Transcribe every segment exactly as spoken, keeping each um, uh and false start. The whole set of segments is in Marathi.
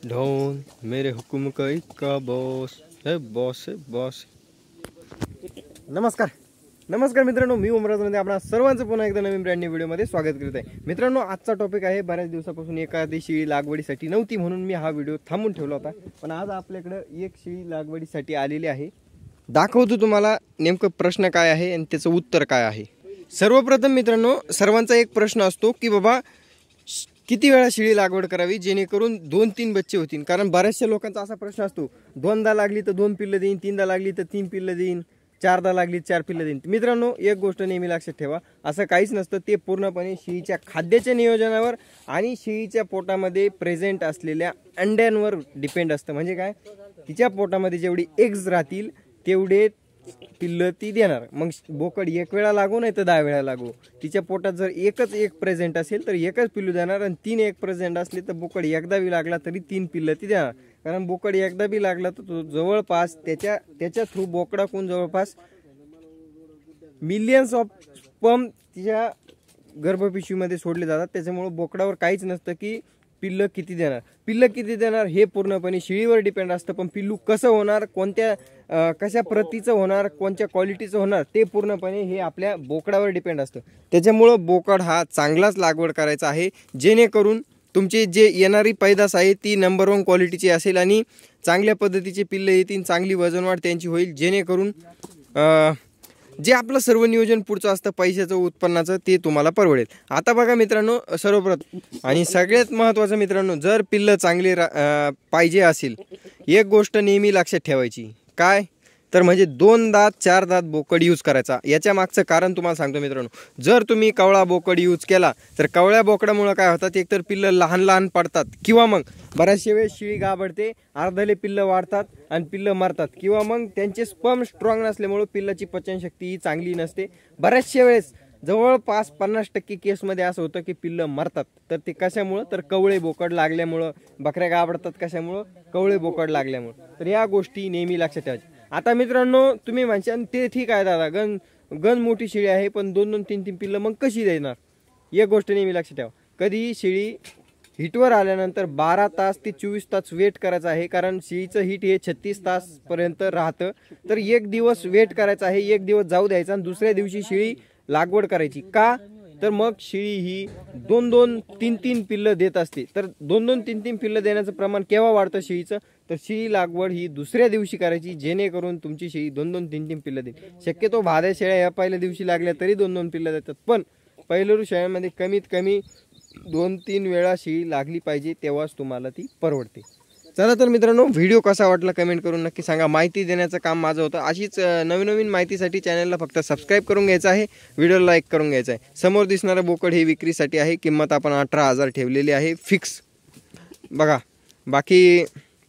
ढोन मेरे हुकुम का इक्का बॉस है बॉस है बॉस। नमस्कार नमस्कार मित्रांनो, मी उमराजमध्ये आपणा सर्वांचं पुन्हा एकदा नवीन ब्रँड न्यू व्हिडिओमध्ये स्वागत करत आहे। मित्रांनो, आजचा टॉपिक आहे बऱ्याच दिवसापासून एखादी शेळी लागवडीसाठी नव्हती म्हणून मी हा व्हिडिओ थांबून ठेवला होता, पण आज आपल्याकडे एक शेळी लागवडीसाठी आलेली आहे। दाखवतो तुम्हाला नेमकं प्रश्न काय आहे आणि त्याचं उत्तर काय आहे। सर्वप्रथम मित्रांनो, सर्वांचा एक प्रश्न असतो की बाबा किती वेळा शेळी लागवड करावी जेणेकरून दोन तीन बच्चे होतील। कारण बऱ्याचशा लोकांचा असा प्रश्न असतो, दोनदा लागली तर दोन पिल्लं देईन, तीनदा लागली तर तीन पिल्लं देईन, चारदा लागली चार पिल्लं देईन। मित्रांनो, एक गोष्ट नेहमी लक्षात ठेवा, असं काहीच नसतं। ते पूर्णपणे शेळीच्या खाद्याच्या नियोजनावर आणि शेळीच्या पोटामध्ये प्रेझेंट असलेल्या अंड्यांवर डिपेंड असतं। म्हणजे काय, तिच्या पोटामध्ये जेवढी एग्ज राहतील तेवढे पिल्लं ती देणार। मग बोकड एक वेळा लागू नाही तर दहा वेळा लागू, तिच्या पोटात जर एकच एक प्रेझेंट असेल तर एकच पिल्लू देणार, आणि तीन एक प्रेझेंट असले तर बोकड एकदा बी लागला तरी तीन पिल्लं ती देणार। कारण बोकड एकदा बी लागला तर तो जवळपास त्याच्या त्याच्या थ्रू बोकडाकडून जवळपास मिलियन्स ऑफ स्पर्म तिच्या गर्भपिशवीमध्ये सोडले जातात। त्याच्यामुळे बोकडावर काहीच नसतं की पिल्लं किती देणार, पिल्लं किती देणार हे पूर्णपणे शेळीवर डिपेंड असतं। पण पिल्लू कसं होणार, कोणत्या कशा प्रतीचं होणार, कोणत्या क्वालिटीचं होणार ते पूर्णपणे हे आपल्या बोकडावर डिपेंड असतं। त्याच्यामुळे बोकड हा चांगलाच लागवड करायचा आहे, जेणेकरून तुमची जे येणारी पैदास आहे ती नंबर वन क्वालिटीची असेल आणि चांगल्या पद्धतीचे पिल्लं येतील, चांगली वजनवाढ त्यांची होईल, जेणेकरून जे आपलं सर्व नियोजन पुढचं असतं पैशाचं उत्पन्नाचं ते तुम्हाला परवडेल। आता बघा मित्रांनो, सर्वप्रथम आणि सगळ्यात महत्त्वाचं मित्रांनो, जर पिल्लं चांगले पाहिजे असेल एक गोष्ट नेहमी लक्षात ठेवायची, काय तर म्हणजे दोन दात चार दात बोकड यूज करायचा। याच्या मागचं कारण तुम्हाला सांगतो मित्रांनो, जर तुम्ही कवळा बोकड यूज केला तर कवळ्या बोकडामुळे काय होतात, एकतर पिल्लं लहान लहान पडतात, किंवा मग बऱ्याचशा वेळेस शेळी घाबरते, अर्धले पिल्लं वाढतात आणि पिल्लं मरतात, किंवा मग त्यांचे स्पर्म स्ट्रॉंग नसल्यामुळे पिल्लाची पचनशक्ती ही चांगली नसते। बऱ्याचशा वेळेस जवळपास पन्नास टक्के केसमध्ये असं होतं की पिल्लं मरतात। तर ते कशामुळं, तर कवळे बोकड लागल्यामुळं, बकऱ्या घाबरतात कशामुळं, कवळे बोकड लागल्यामुळं। तर या गोष्टी नेहमी लक्षात ठेवायच्या। आता मित्रांनो, तुम्ही म्हणशाल ते ठीक आहे दादा, गन गन मोठी शेळी आहे पण दोन दोन तीन तीन पिल्लं मग कशी देणार। एक गोष्ट नेहमी लक्षात ठेवा, कधी शेळी हिटवर आल्यानंतर बारा तास ते चोवीस तास वेट करायचं आहे। कारण शेळीचं हिट हे छत्तीस तास पर्यंत राहतं, तर एक दिवस वेट करायचं आहे, एक दिवस जाऊ द्यायचा आणि दुसऱ्या दिवशी शेळी लागवड करायची। का तर मग शेळी ही दोन दोन तीन तीन पिल्लं देत असते। तर दोन दोन तीन तीन पिल्लं देण्याचं प्रमाण केव्हा वाढतं शेळीचं, तर शेळी लागवड ही दुसऱ्या दिवशी करायची, जेणेकरून तुमची शेळी दोन दोन तीन तीन पिल्लं देईल। शक्यतो भाद्या शेळ्या या पहिल्या दिवशी लागल्या तरी दोन दोन पिल्लं देतात, पण पहिलेरू शेळ्यांमध्ये कमीत कमी दोन तीन वेळा शेळी लागली पाहिजे, तेव्हाच तुम्हाला ती परवडते। चला तर मित्रांनो, व्हिडिओ कसा वाटला कमेंट करून नक्की सांगा। माहिती देण्याचं काम माझं होतं। अशीच नवीन नवीन माहितीसाठी चॅनलला फक्त सबस्क्राईब करून घ्यायचं आहे, व्हिडिओला लाईक करून घ्यायचं आहे। समोर दिसणारं बोकड हे विक्रीसाठी आहे, किंमत आपण अठरा हजार ठेवलेली आहे फिक्स। बघा, बाकी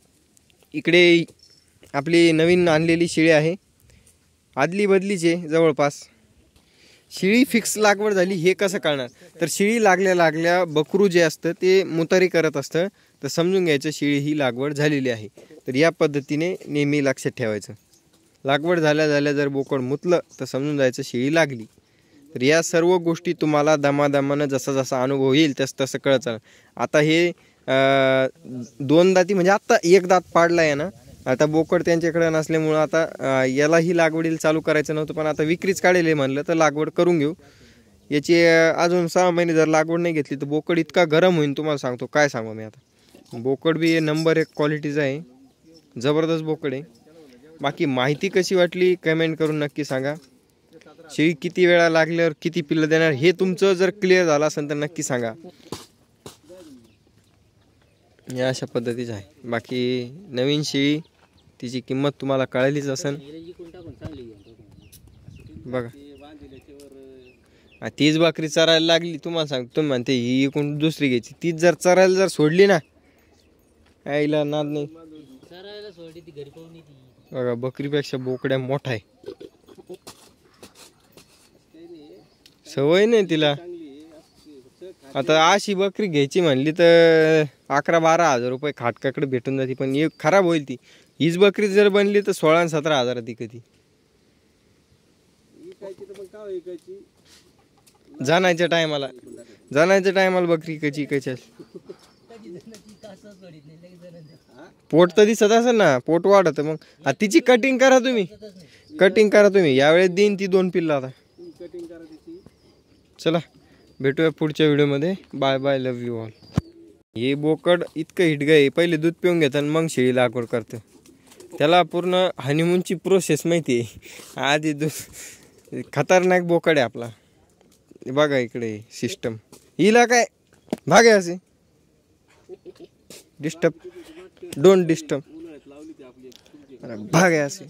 इकडे आपली नवीन आणलेली शेळी आहे, आदली बदलीचे जवळपास। शेळी फिक्स लागवड झाली हे कसं कळणार, तर शेळी लागल्या लागल्या बकरू जे असतं ते मुतारी करत असतं, तर समजून घ्यायचं शेळी ही लागवड झालेली आहे। तर या पद्धतीने नेहमी लक्षात ठेवायचं, लागवड झाल्या झाल्या जर बोकड मुतलं तर समजून जायचं शेळी लागली। तर या सर्व गोष्टी तुम्हाला दमादमानं जसा जसा अनुभव येईल तस तसं कळत। आता हे दोन दाती म्हणजे आता एक दात पाडला आहे ना, आता बोकड त्यांच्याकडे नसल्यामुळं आता यालाही लागवडीला चालू करायचं नव्हतं, पण आता विक्रीच काढेल म्हणलं तर लागवड करून घेऊ। याची अजून सहा महिने जर लागवड नाही घेतली तर बोकड इतका गरम होईल तुम्हाला सांगतो, काय सांगू मी आता। बोकड बी नंबर एक क्वालिटीचा आहे, जबरदस्त बोकड आहे। बाकी माहिती कशी वाटली कमेंट करून नक्की सांगा। शेळी किती वेळा लागल्यावर किती पिल्लं देणार हे तुमचं जर क्लिअर झालं असेल तर नक्की सांगा। या अशा पद्धतीचं आहे। बाकी नवीन शेळी तिची किंमत तुम्हाला कळलीच असेल। बघा, तीच बकरी चरायला लागली, तुम्हाला सांगतो तुम्ही म्हणते ही इकडून दुसरी घ्यायची, तीच जर चरायला जर सोडली ना, आईला नाद नाही। बघा, बकरीपेक्षा बोकड्या मोठा आहे, सवय नाही तिला। आता अशी बकरी घ्यायची म्हणली तर अकरा बारा हजार रुपये खाटकाकडे भेटून जाते, पण एक खराब होईल ती। हीच बकरी जर बनली तर सोळा सतरा हजार ती कधी जाण्याच्या टायमाला जाण्याच्या टायमाला बकरी कची कशी पोट तर दिसत असेल ना, पोट वाढत मग. आ, तिची कटिंग करा तुम्ही, कटिंग करा तुम्ही. यावेळेस देईन ती दोन पिल्ला आता. चला भेटूया पुढच्या व्हिडिओमध्ये. Bye bye, love you all. हे बोकड इतकं हिटगं आहे, पहिले दूध पिऊन घेतात मग शेळी लागवड करतं. त्याला पूर्ण हनीमूनची प्रोसेस माहिती आहे. आधी दूध, खतरनाक बोकड आहे आपला. बघा इकडे सिस्टम. हिला काय भागे असे डिस्टर्ब, डोंट डिस्टर्ब, भागे असे.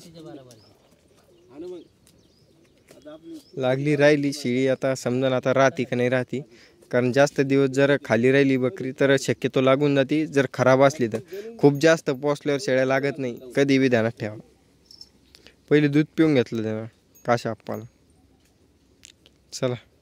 लागली राहिली शेळी, आता समजा आता राहती का नाही राहती. कारण जास्त दिवस जर खाली राहिली बकरी तर शक्यतो लागून जाती. जर खराब असली तर खूप जास्त पोसल्यावर शेळ्या लागत नाही, कधी बी ध्यानात ठेवा. पहिले दूध पिऊन घेतलं त्यानं काशा आप्पाला. चला.